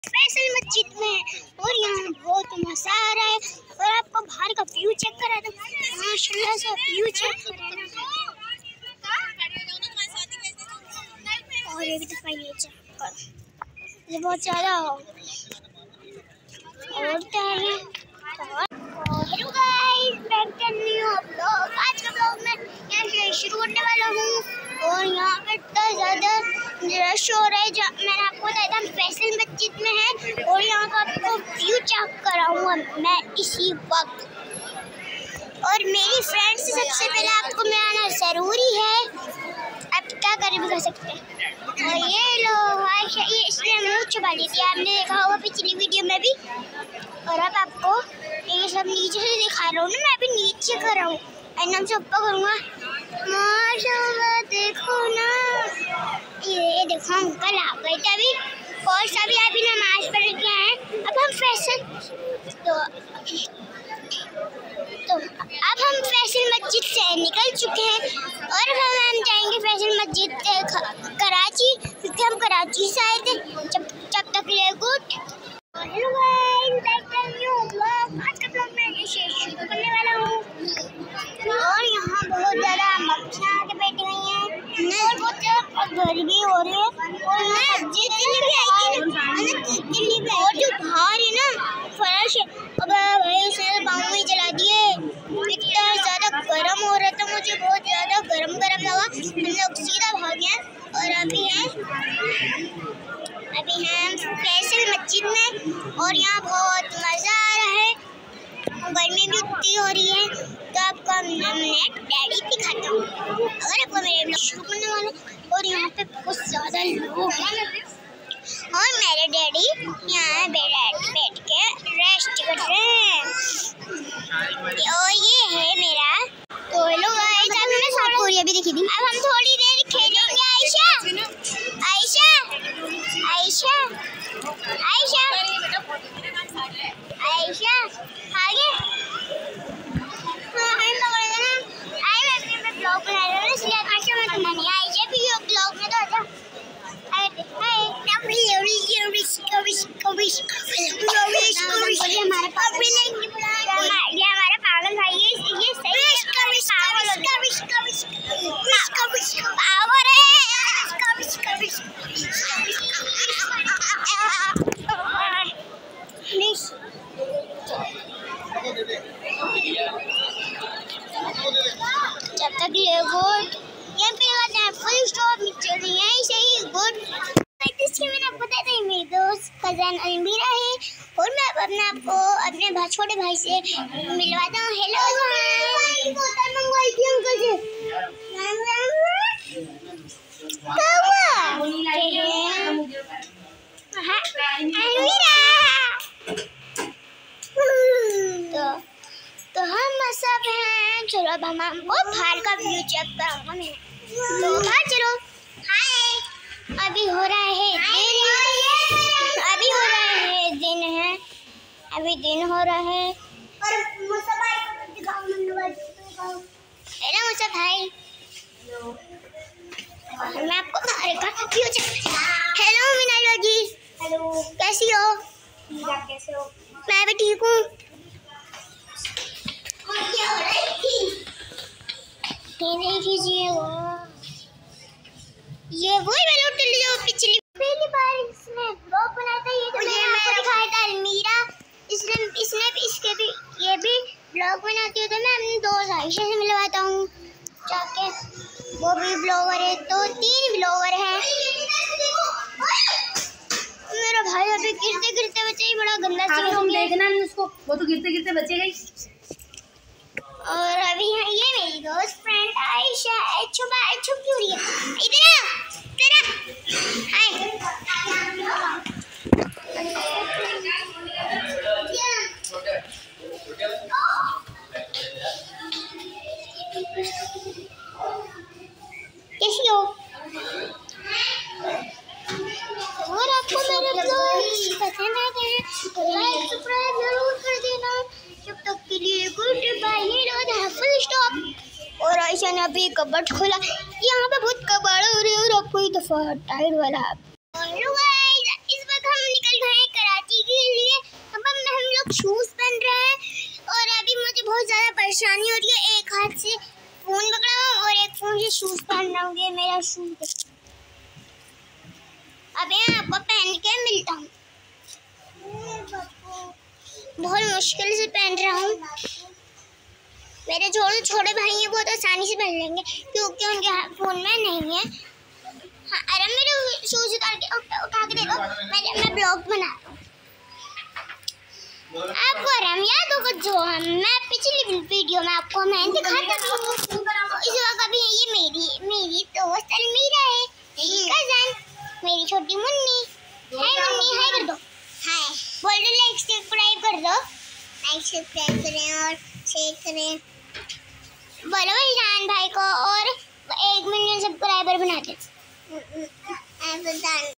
फैसल मस्जिद में और यहाँ बहुत मजा आ रहा है। और आपको बाहर का व्यू चेक करा दो, माशाल्लाह से व्यू चेक करा। और ये भी तो ये चेक करो, ये बहुत ज़्यादा और क्या है। Hello guys, back to new blog. आज का ब्लॉग मैं यहाँ से शुरू करने वाला हूँ। और यहाँ पे इतना ज़्यादा रश हो रहा है। मैंने आपको बताया था हम फैसल मस्जिद में हैं और यहाँ का आपको व्यू चेक कराऊंगा मैं इसी वक्त। और मेरी फ्रेंड्स से सबसे पहले आपको मिलाना ज़रूरी है। आप क्या कर सकते हैं। और ये लो आयशा, ये इसने मुँह छुपा ली थी, आपने देखा होगा पिछली वीडियो में भी। और अब आपको ये सब नीचे से दिखा रहा हूँ ना, मैं अभी नीचे कर रहा हूँ। एकदम से ऊपर करूँगा। माशाल्लाह देखो ना, ये देखो अंकल आ गए थे अभी। और सभी अभी नमाज पढ़ के आए। अब हम फैसल अब हम फैसल मस्जिद से निकल चुके हैं और हम जाएंगे फैसल मस्जिद कराची, क्योंकि हम कराची से आए थे। जब तक ले good. Hello guys, back to new blog. आज का ब्लॉग मैं ये शुरू करने वाला हूँ। और यहाँ बहुत ज़्यादा मक्खियाँ आके बैठी हुई हैं और बहुत ज़्यादा गर्मी हो रही है। और मस्जिद भी आई थी और जो बाहर है ना फर्श, अब भाई उसने पाँव में जला दिए। इतना ज़्यादा गर्म हो रहा था, मुझे बहुत ज़्यादा गर्म लगा। हम लोग सीधा भागे हैं और अभी हैं फैसल मस्जिद में। और यहाँ बहुत मज़ा आ रहा है। गर्मी भी उतनी हो रही है, तो आपको मैं डैडी दिखाता हूँ अगर आपको मेरे ब्लॉग शुरू करने वाला। और यहाँ पे बहुत ज़्यादा लोग हैं और मेरे डैडी यहाँ बैठ के रेस्ट कर रहे हैं। और ये है मेरा। तो हेलो गाइस, अब मैंने साउथ कोरिया भी देखी थी। अब हम थोड़ी देर खेलेंगे। आयशा आयशा आयशा आयशा आयशा आगे। मैं ब्लॉग बना रहा हूँ इसलिए आयशा मैं सुना नहीं। आयशा भी ये ब्लॉग में तो आजा। ये हमारा पागल भाई है, ये सही जब तक ये गुड यहाँ पे फुल स्टॉप चल रही है ऐसे ही गुड। मैंने आपको बताया था मेरी दोस्त कज़न अलमीरा है और मैं आपको अपने छोटे भाई से मिलवाता हूँ। हेलो तो हम सब हैं। चलो अब हम आपको बाहर का व्यू चेक कराऊंगा मैं। तो बाहर चलो। हाय, अभी हो रहा है दिन हो रहा है। हेलो मुसा भाई, मैं आपको बाहर का view check. Hello Minala ji, hello कैसी हो? आप कैसे हो? मैं भी ठीक हूँ। ये वही वाला होटल जो पिछली पहली बार इसने ब्लॉग बनाया था। ये तो मैंने आपको दिखाया था अलमीरा। इसने इसके भी ये भी ब्लॉग बनाती है। तो मैं अपने दोस्त आयशा से मिलवाता हूँ जाके, वो भी ब्लॉगर है। तो 3 ब्लॉगर हैं। मेरा भाई अभी गिरते गिरते बचे ही बड़ा गंदा सीन हो गया। देखना नहीं उसको, वो तो गिरते गिरते बचे गई। और अभी है ये मेरी दोस्त फ्रेंड आयशा। छुप क्यों रही है? इधर आ तेरा। हाय, कैसी हो? और आपको मेरे ब्लॉग पसंद आते हैं तो लाइक सब्सक्राइब जरूर कर देना। जब तक के लिए गुड बाय। ये फुल स्टॉप। और आयशा ने अभी कबर्ड खोला। यहाँ पे बहुत कबाड़ हो रही है और आपको ही दफा टायर वाला। इस वक्त हम निकल गए परेशानी हो रही है, एक हाथ से फोन पकड़ा हूँ और एक फोन से शूज पहन रहा हूँ। ये मेरा शूज अबे मैं आपको पहन के मिलता हूँ। बहुत मुश्किल से पहन रहा हूँ। मेरे जो छोटे भाई हैं बहुत आसानी से पहन लेंगे क्योंकि उनके फोन में नहीं है। हाँ, अरे मेरे शूज उठा के देखो, मैं ब्लॉग बना रहा हूँ। आपको आराम याद होगा जो मैं पिछली वीडियो में आपको मैं दिखाता हूँ। इस वक्त अभी ये मेरी दोस्त अलमीरा है, मेरी कजन, मेरी छोटी मुन्नी। हाय मुन्नी, हाय कर दो। हाय बोल दो, लाइक सब्सक्राइब कर दो। लाइक सब्सक्राइब करें और शेयर करें। बोलो ईशान भाई को और 1 मिलियन सब्सक्राइबर बना दे।